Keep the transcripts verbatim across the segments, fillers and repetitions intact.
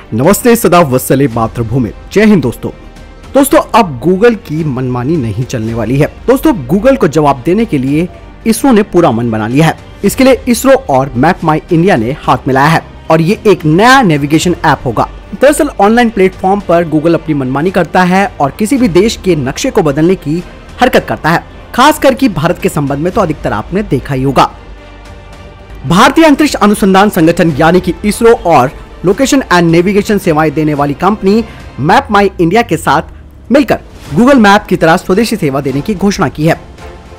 नमस्ते, सदा वत्सले मातृभूमि। जय हिंद दोस्तों। दोस्तों अब गूगल की मनमानी नहीं चलने वाली है। दोस्तों गूगल को जवाब देने के लिए इसरो ने पूरा मन बना लिया है। इसके लिए इसरो और मैप माई इंडिया ने हाथ मिलाया है और ये एक नया नेविगेशन ऐप होगा। दरअसल ऑनलाइन प्लेटफॉर्म पर गूगल अपनी मनमानी करता है और किसी भी देश के नक्शे को बदलने की हरकत करता है। खास करके भारत के संबंध में तो अधिकतर आपने देखा ही होगा। भारतीय अंतरिक्ष अनुसंधान संगठन यानी कि इसरो और लोकेशन एंड नेविगेशन सेवाएं देने वाली कंपनी मैप माई इंडिया के साथ मिलकर गूगल मैप की तरह स्वदेशी सेवा देने की घोषणा की है।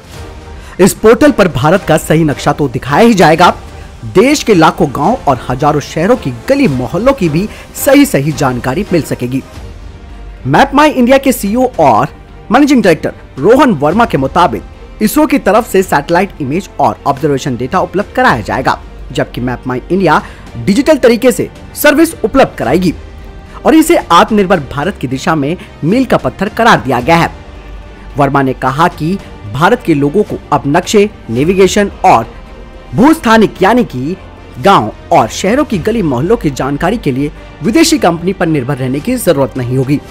इस पोर्टल पर भारत का सही नक्शा तो दिखाया ही जाएगा, देश के लाखों गांव और हजारों शहरों की गली मोहल्लों की भी सही सही जानकारी मिल सकेगी। मैप माई इंडिया के सीईओ और मैनेजिंग डायरेक्टर रोहन वर्मा के मुताबिक इसरो की तरफ से सैटेलाइट इमेज और ऑब्जर्वेशन डेटा उपलब्ध कराया जाएगा, जबकि मैप माई इंडिया डिजिटल तरीके से सर्विस उपलब्ध कराएगी और इसे आत्मनिर्भर भारत की दिशा में मील का पत्थर करार दिया गया है। वर्मा ने कहा कि भारत के लोगों को अब नक्शे, नेविगेशन और भूस्थानिक यानी कि गांव और शहरों की गली मोहल्लों की जानकारी के लिए विदेशी कंपनी पर निर्भर रहने की जरूरत नहीं होगी।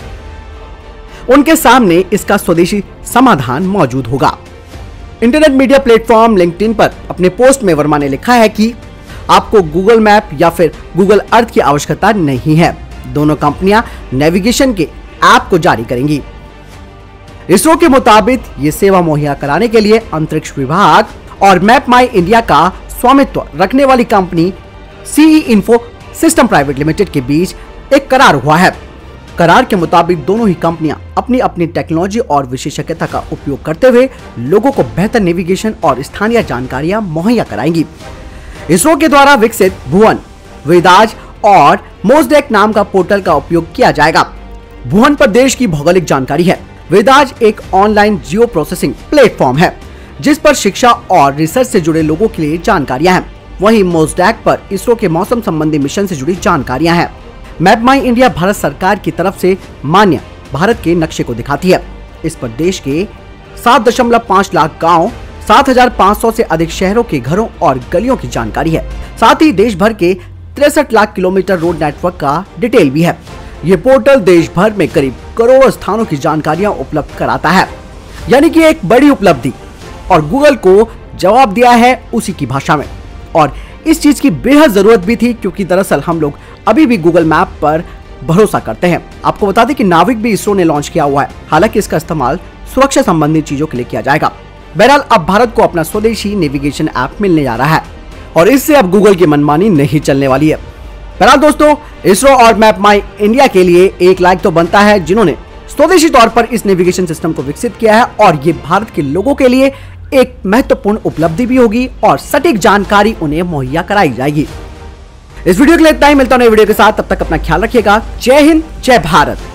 उनके सामने इसका स्वदेशी समाधान मौजूद होगा। इंटरनेट मीडिया प्लेटफॉर्म लिंक्डइन पर अपने पोस्ट में वर्मा ने लिखा है कि आपको गूगल मैप या फिर गूगल अर्थ की आवश्यकता नहीं है। दोनों कंपनियां नेविगेशन के ऐप को जारी करेंगी। इसरो के मुताबिक ये सेवा मुहैया कराने के लिए अंतरिक्ष विभाग और मैप माई इंडिया का स्वामित्व रखने वाली company CE info system private limited के बीच एक करार हुआ है। करार के मुताबिक दोनों ही कंपनियां अपनी अपनी टेक्नोलॉजी और विशेषज्ञता का उपयोग करते हुए लोगों को बेहतर नेविगेशन और स्थानीय जानकारियां मुहैया कराएंगी। इसरो के द्वारा विकसित भुवन, वेदाज और मोज़डेक नाम का पोर्टल का उपयोग किया जाएगा। भुवन पर देश की भौगोलिक जानकारी है। वेदाज एक ऑनलाइन जियो प्रोसेसिंग प्लेटफॉर्म है जिस पर शिक्षा और रिसर्च से जुड़े लोगों के लिए जानकारियां हैं। वहीं मोज़डेक पर इसरो के मौसम संबंधी मिशन से जुड़ी जानकारियां हैं। मैप माई इंडिया भारत सरकार की तरफ से मान्य भारत के नक्शे को दिखाती है। इस पर देश के सात दशमलव पाँच लाख गाँव, सात हजार पाँच सौ से अधिक शहरों के घरों और गलियों की जानकारी है। साथ ही देश भर के तिरसठ लाख किलोमीटर रोड नेटवर्क का डिटेल भी है। ये पोर्टल देश भर में करीब करोड़ों स्थानों की जानकारियां उपलब्ध कराता है, यानी कि एक बड़ी उपलब्धि। और गूगल को जवाब दिया है उसी की भाषा में। और इस चीज की बेहद जरूरत भी थी, क्योंकि दरअसल हम लोग अभी भी गूगल मैप पर भरोसा करते हैं। आपको बता दें कि नाविक भी इसरो ने लॉन्च किया हुआ है, हालांकि इसका इस्तेमाल सुरक्षा संबंधी चीजों के लिए किया जाएगा। बहरहाल अब भारत को अपना स्वदेशी नेविगेशन ऐप मिलने जा रहा है और इससे अब गूगल की मनमानी नहीं चलने वाली है। बहरहाल दोस्तों, इसरो और मैप माई इंडिया के लिए एक लाइक तो बनता है जिन्होंने स्वदेशी तौर पर इस नेविगेशन सिस्टम को विकसित किया है और ये भारत के लोगों के लिए एक महत्वपूर्ण उपलब्धि भी होगी और सटीक जानकारी उन्हें मुहैया कराई जाएगी। इस वीडियो के लिए इतना ही। मिलता हूं नए वीडियो के साथ, तब तक अपना ख्याल रखिएगा। जय हिंद, जय भारत।